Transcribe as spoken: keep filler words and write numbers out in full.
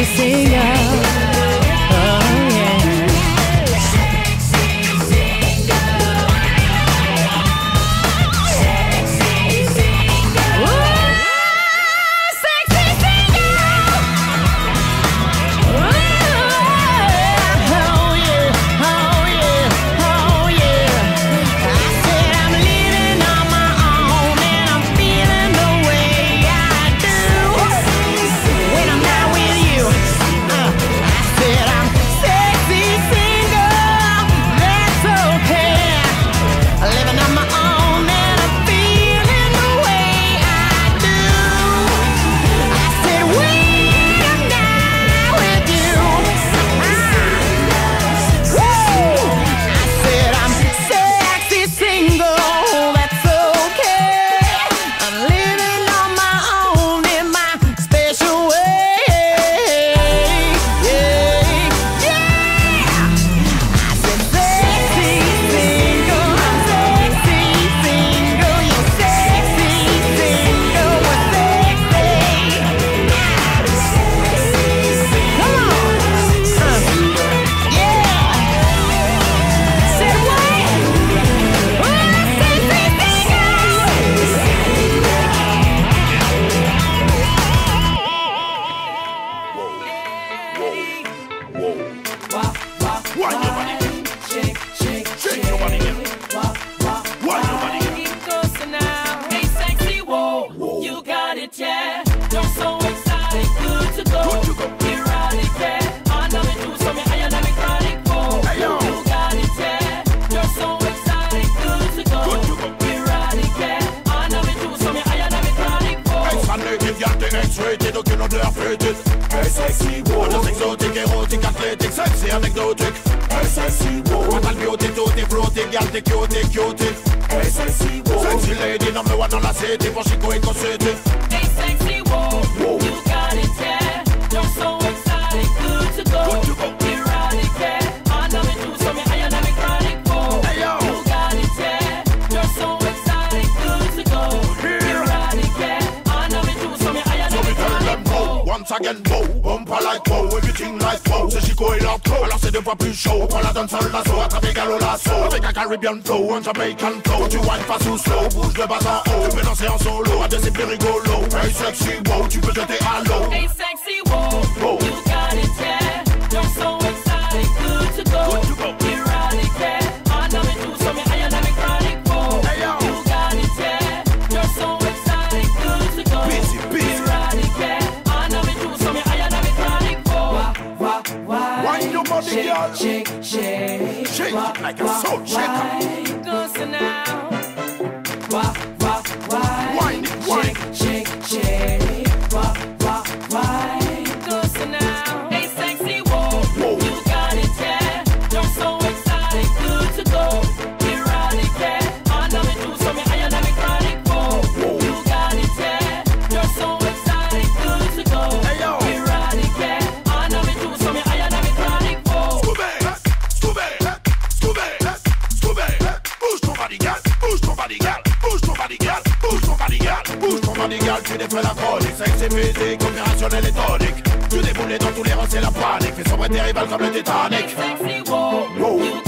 single. Oh yeah. Sexy single. Sexy single. Ooh, sexy single. Ooh, oh yeah, oh yeah, oh yeah. I said I'm living on my own and I'm feeling the way I do when I'm not with you. Uh, I said I'm sexy single, that's okay. Living on my own and I'm feeling the way I do. I said when I'm not with you. Ah, woo! I said I'm sexy single, that's okay. I'm living on my own in my special way. Yeah, yeah. I said sexy single, I'm sexy single. You're sexy single, we're sexy. Come on, uh, yeah. Said what? Oh, sexy Why your body? Shake, shake, Shake your body, girl. Why your body, girl? Keep closer now. Hey, sexy, whoa. You got it, yeah. You're so excited, good to go. Good to go. Erotic, yeah. I know it do something higher than chronic, whoa. Hey, yo. You got it, yeah. You're so excited, good to go. Good to go. Erotic, yeah. I know it do something higher than chronic, whoa. Hey, ça native, y'a des X-rated, aucune odeur fétide. Hey, sexy, wow. Deux exotiques, érotiques, athlétiques, sexy, anecdotique. Hey, sexy, wow. Quand elle beauty, tout est floating, y'a t'es cute, t'es cute. Hey, sexy, wow. Sexy lady, number one on la city, for Chico Eco City. Hey, sexy, whoa. Whoa. You got it, yeah. You're so excited, good to go. Good to go. Erotic, yeah. I know it do something higher than chronic, whoa. Hey, yo. You got it, yeah. You're so excited, good to go. Erotic, yeah. I know it do something higher So than we tell them chronic, go, whoa. once again go, bumper like go, everything like go. C'est Chico et leur flow, alors c'est deux fois plus chaud. On prend la danse sol l'assaut, attrape égal lasso. Avec un Caribbean flow, un Jamaican flow. Tu wine pas sous slow, bouge le bas en haut. Tu peux danser en solo, à deux c'est plus rigolo. Hey sexy, wow, tu peux jeter à l'eau. Hey, sexy, whoa. Whoa. You got it, yeah. You're so excited, good to go. Good to go. Erotic, yeah. I know it do something higher than chronic, whoa. Hey, yo. You got it, yeah. You're so excited, good to go. Busy, busy. Erotic, yeah. I know it do something higher than chronic, whoa. Why, why, Wine your body, girl. shake, shake, Shake it like a soul shaker. Closer now. Why, why, why? Wine it, wine. Shake, shake, shake. Why, why, why? Closer now. Hey, sexy, whoa. Whoa. You got it, yeah. You're so excited, good to go. Erotic, yeah. I know it do something higher than chronic, whoa. Whoa. You got it, yeah. You're so excited, good to go. Hey, yo. Erotic, yeah. I know it do something higher than chronic, whoa. Scooby, Scooby, Scooby, Scooby. Bouge ton body, girl. Bouge ton body, girl. Bouge ton body, girl. Bouge ton body, girl. Bouge ton body, girl. Tu défais la chronique. Sexy physique, opérationnel et tonique. Tu déboules dans tous les rangs, c'est la panique. Fais sombrer tes rivales comme le Titanic. Sexy, whoa. Whoa. You